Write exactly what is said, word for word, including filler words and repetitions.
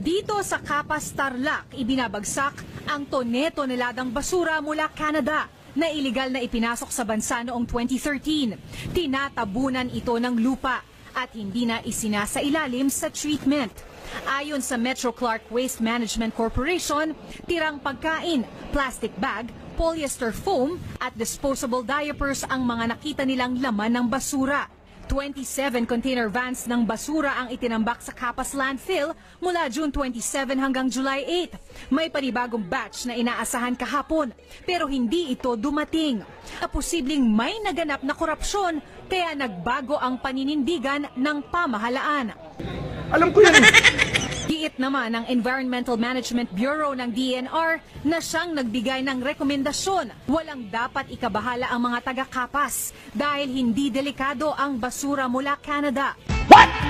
Dito sa Capas, Tarlac, ibinabagsak ang tone-toneladang basura mula Canada na iligal na ipinasok sa bansa noong twenty thirteen. Tinatabunan ito ng lupa at hindi na isinasailalim sa treatment. Ayon sa Metro Clark Waste Management Corporation, tirang pagkain, plastic bag, polyester foam at disposable diapers ang mga nakita nilang laman ng basura. twenty-seven container vans ng basura ang itinambak sa Capas landfill mula June twenty-seven hanggang July eight. May panibagong batch na inaasahan kahapon pero hindi ito dumating. Posibleng may naganap na korupsyon kaya nagbago ang paninindigan ng pamahalaan. Alam ko yan. Giit naman ng Environmental Management Bureau ng D N R na siyang nagbigay ng rekomendasyon. Walang dapat ikabahala ang mga taga-Capas dahil hindi delikado ang basura mula Canada. What?